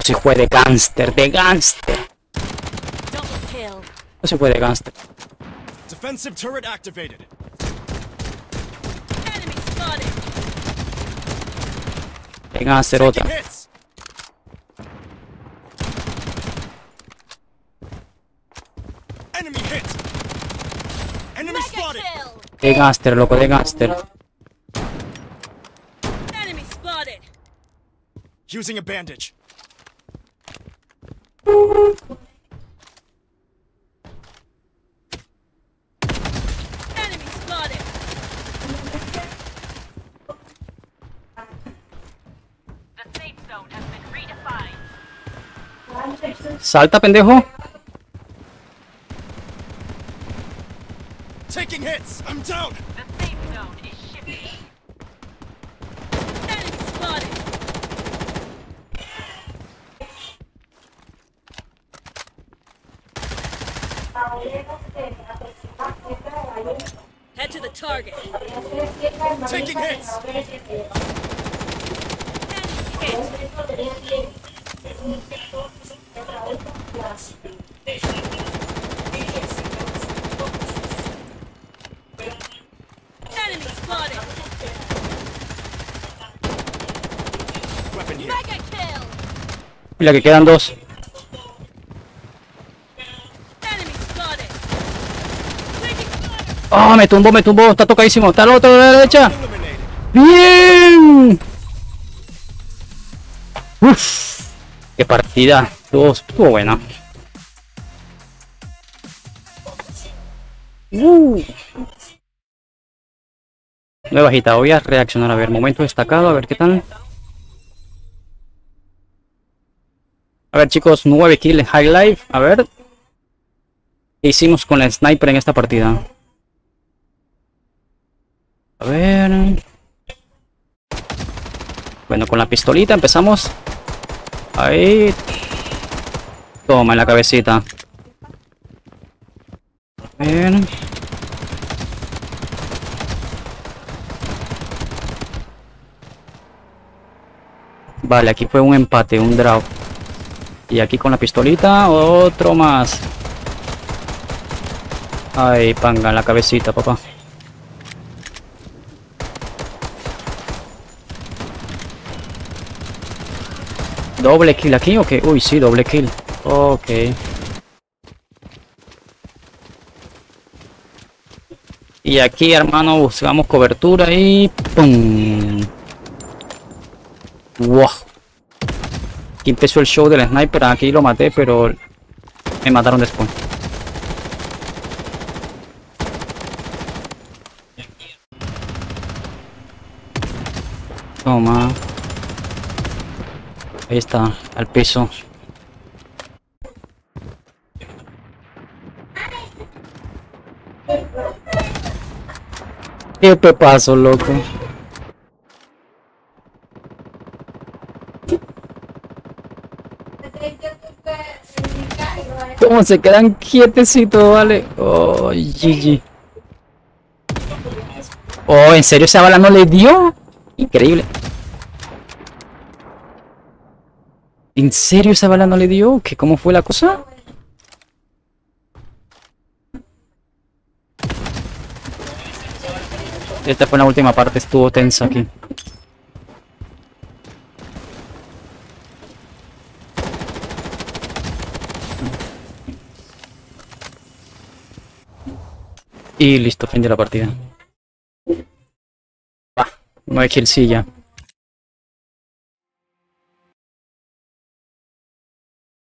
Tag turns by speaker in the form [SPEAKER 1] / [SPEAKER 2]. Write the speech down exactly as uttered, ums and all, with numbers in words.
[SPEAKER 1] se fue de gánster, de gánster. No se fue de gánster.
[SPEAKER 2] Defensive turret activated.
[SPEAKER 3] Enemy spotted.
[SPEAKER 1] De gánster otra.
[SPEAKER 2] Hits. Enemy hit. Enemy
[SPEAKER 3] Mega
[SPEAKER 2] spotted.
[SPEAKER 3] kill.
[SPEAKER 1] De gánster, loco, de gánster.
[SPEAKER 3] Enemy spotted.
[SPEAKER 2] Using a bandage.
[SPEAKER 3] Enemy spotted. The safe zone has been redefined.
[SPEAKER 1] Salta, pendejo.
[SPEAKER 2] Taking hits. I'm down.
[SPEAKER 3] The safe zone is shifting. Enemy spotted. Head to the target.
[SPEAKER 2] Taking hits.
[SPEAKER 3] Enemy hit. Enemy spotted.
[SPEAKER 2] Weapon here.
[SPEAKER 3] Mega kill.
[SPEAKER 1] Mira que quedan dos.
[SPEAKER 3] Enemy spotted. Taking fire.
[SPEAKER 1] Ah, me tumbó, me tumbó. Está tocadísimo. Está al otro de la derecha.
[SPEAKER 2] Eliminated.
[SPEAKER 1] Bien. Uf. Qué partida. Estuvo, estuvo buena. Uh. Nueva agita. Voy a reaccionar. A ver, momento destacado. A ver qué tal. A ver, chicos, nueve kills en High Life. A ver. ¿Qué hicimos con el sniper en esta partida? A ver. Bueno, con la pistolita empezamos. Ahí. Toma en la cabecita. A ver. Vale, aquí fue un empate, un draw. Y aquí con la pistolita, otro más. Ay, panga en la cabecita, papá. ¿Doble kill aquí o qué? Uy, sí, doble kill. Ok. Y aquí, hermano, buscamos cobertura y... ¡pum! ¡Wow! Aquí empezó el show del sniper. Aquí lo maté, pero me mataron después. Toma. Ahí está, al piso. Qué pepazo, loco. ¿Cómo se quedan quietecitos, vale? Oh, G G. Oh, ¿en serio esa bala no le dio? Increíble. ¿En serio esa bala no le dio? ¿Qué, cómo fue la cosa? Esta fue la última parte, estuvo tensa aquí. Y listo, fin de la partida. Va, nueve kills ya.